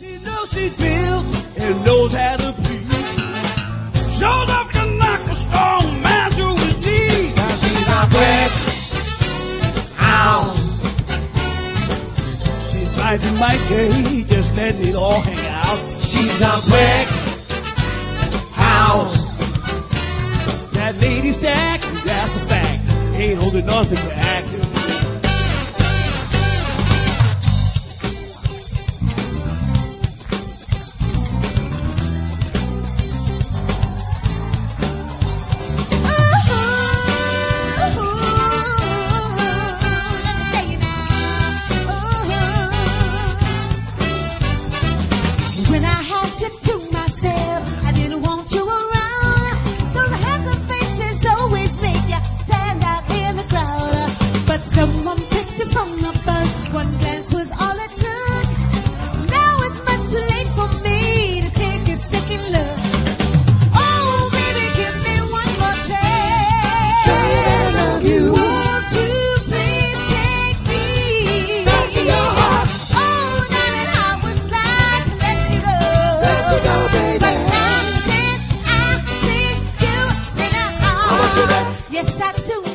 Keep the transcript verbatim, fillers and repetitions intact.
She knows she's built and knows how to please. Shows off can knock a strong man to his knees. Now she's a brick house. She's biting my cage, just letting it all hang out. She's a brick house. That lady stack, that's the fact. Ain't holding nothing back. When I had you to myself, I didn't want you around. Those handsome faces always make you stand out in the crowd. But someone picked you from the bus. One glance was all it took. Now it's much too late for me to take a second look. Oh, baby, give me one more chance. Say that I love you. Won't you please take me Back in your heart. Oh, darling, I was glad to let you go. Let you go, baby. But now since I see you, then I I want you back. Yes, I do.